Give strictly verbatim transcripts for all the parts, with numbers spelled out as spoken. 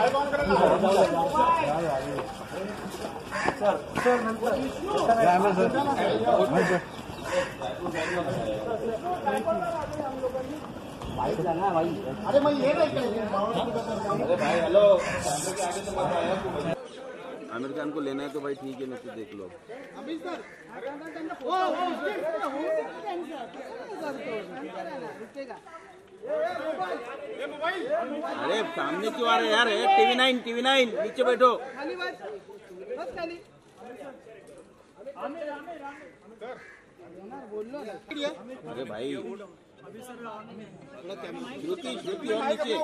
अरे मैं ये नहीं अरे भाई हेलो आमिर खान को लेना है तो भाई ठीक है, नहीं तो देख लो। अरे सामने क्यों आ रहे यार? टीवी नाइन टीवी नाइन नीचे बैठो। अरे भाई श्रुति श्रुति और नीचे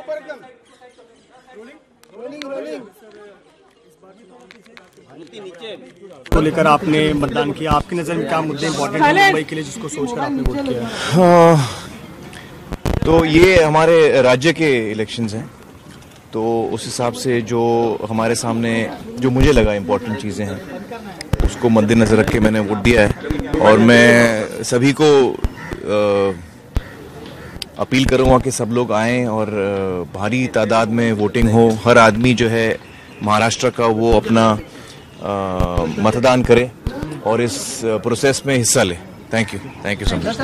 नीचे को लेकर आपने मतदान किया, आपकी नजर में क्या मुद्दे इम्पोर्टेंट हैं मुंबई के लिए जिसको सोचकर आपने वोट किया? हाँ, तो ये हमारे राज्य के इलेक्शंस हैं, तो उस हिसाब से जो हमारे सामने जो मुझे लगा इम्पोर्टेंट चीज़ें हैं उसको मद्देनजर रख के मैंने वोट दिया है। और मैं सभी को आ, अपील करूँगा कि सब लोग आएँ और भारी तादाद में वोटिंग हो। हर आदमी जो है महाराष्ट्र का वो अपना आ, मतदान करे और इस प्रोसेस में हिस्सा ले। Thank you thank you so much.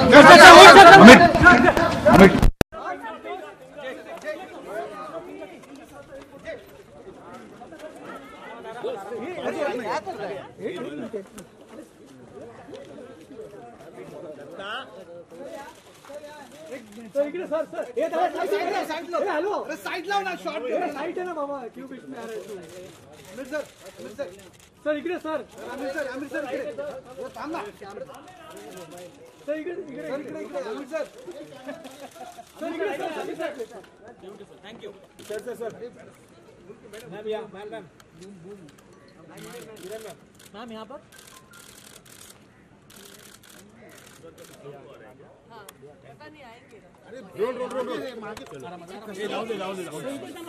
Sir sir ये साइड लो हेलो अरे साइड लाओ ना, शॉट साइड है ना मामा, क्यों बीच में आ रहे हो? Aamir sir Aamir sir sir इकडे sir Aamir sir Aamir sir इकडे वो थांब ना सर इकडे इकडे सर इकडे इकडे आमिर सर सर इकडे sir Aamir sir thank you sir sir sir ma'am यहां ma'am ma'am Kiran ma'am ma'am यहां पर हाँ पता नहीं आएंगे। अरे रोड रोड रोड ये लाओ दे लाओ दे लाओ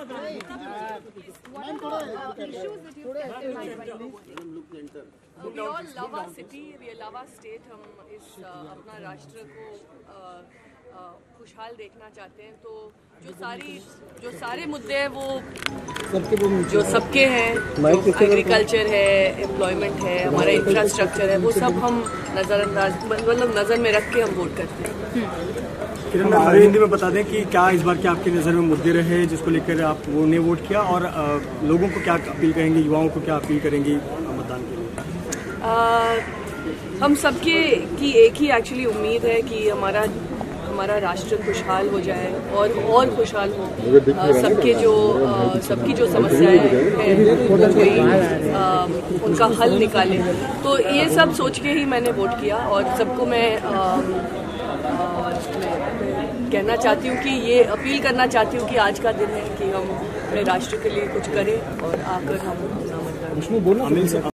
मैम थोड़ा issues with you we all love our city, we love our state. हम इस अपना राष्ट्र को खुशहाल देखना चाहते हैं, तो जो सारी जो सारे मुद्दे हैं वो जो सबके हैं, एग्रीकल्चर है, एम्प्लॉयमेंट है, हमारा इंफ्रास्ट्रक्चर है, वो सब हम नज़रअंदाज मतलब नज़र में रख के हम वोट करते हैं। किरण मैम हमारे हिंदी में बता दें कि क्या इस बार के आपकी नज़र में मुद्दे रहे जिसको लेकर आप वो ने वोट किया, और आ, लोगों को क्या अपील करेंगे, युवाओं को क्या अपील करेंगी मतदान के लिए? आ, हम सबके की एक ही एक्चुअली उम्मीद है कि हमारा हमारा राष्ट्र खुशहाल हो जाए और और खुशहाल हो। सबके जो सबकी जो समस्याएं हैं वो कोई उनका हल निकाले, तो ये सब सोच के ही मैंने वोट किया। और सबको मैं आ, आ, कहना चाहती हूँ कि ये अपील करना चाहती हूँ कि आज का दिन है कि हम अपने राष्ट्र के लिए कुछ करें और आकर हम अपना मतदान